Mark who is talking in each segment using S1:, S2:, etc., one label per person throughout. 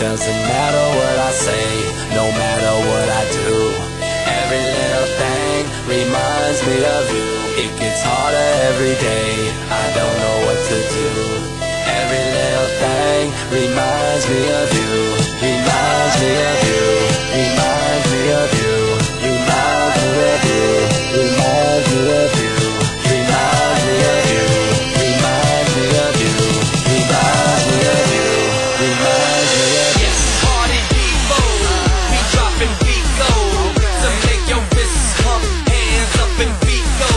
S1: doesn't matter what I say, no matter what I do. Every little thing reminds me of you. It gets harder every day, I don't know what to do. Every little thing reminds me of you. Reminds me of you. Reminds me of you. Reminds me of you. Reminds me of you. Reminds me of you. Reminds me of you. Reminds me of you. Reminds me of you.
S2: Yes, party people, we dropping beat gold. So make your fists pump, hands up and feet go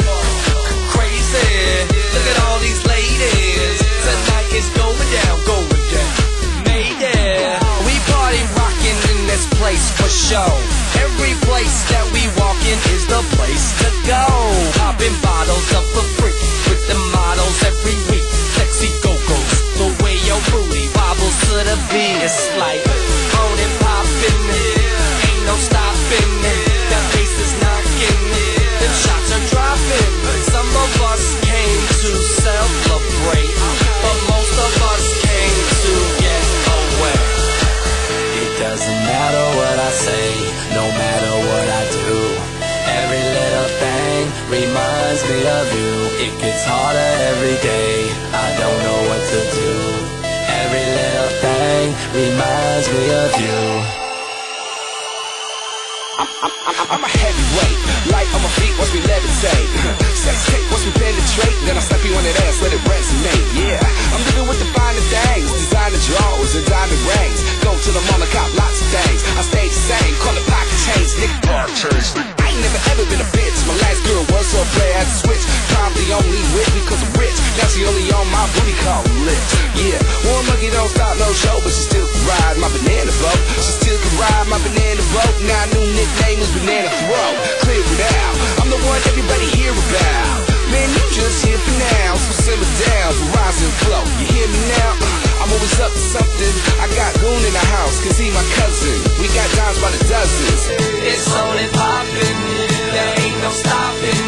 S2: crazy. Look at all these ladies. Tonight is going down, going down. Mayday. We party rocking in this place for show. Every place that we walk in is the place to go. Popping bottles up for free with the models every week. Sexy go-go's, the way your booty wobbles to the beat. It's like on and popping, ain't no stopping. That bass is knocking, them shots are dropping. Some of us came to celebrate, but most of us came to get away.
S1: It doesn't matter what I say, no matter what I do. Every little thing reminds me of you. It gets harder every day, I don't know what to do. Every little thing reminds me of you.
S3: I'm a heavyweight, light on my feet once we levitate. Sex tape once we penetrate, then I slap you on that ass, let it resonate. Yeah, I'm living with the finer things, designer drawers and diamond rings. Go to the mall and cop lots of things. I stay the same, call it pocket change, nigga. I ain't never ever been a bitch. My last girl was so bad, I had to switch. Probably only with me cause I'm rich. Now she only on my booty call lips. Yeah, one monkey don't stop no show, but she still can ride my banana boat. She still can ride my banana boat. Now new nickname is Banana Throat. Clear it out, I'm the one everybody hear about. Man, you just here for now, so simmer down, for rise and flow. You hear me now? I'm always up to something. I got Goon in the house, cause he my cousin. We got dimes by the dozens.
S2: It's on and poppin', there ain't no stopping.